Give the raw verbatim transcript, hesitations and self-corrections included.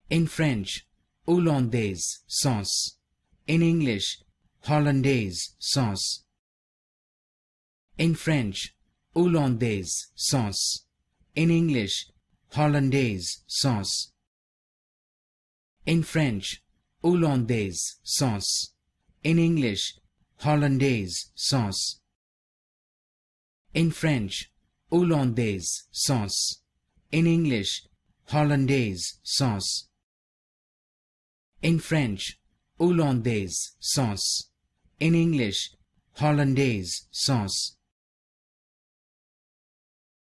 In French, Hollandaise Sauce. In English, Hollandaise Sauce. In French, Hollandaise Sauce. In English, Hollandaise Sauce. In French, Hollandaise Sauce. In English, Hollandaise Sauce. In French, Hollandaise Sauce. In English, Hollandaise Sauce. In French, Hollandaise Sauce. In English, Hollandaise Sauce.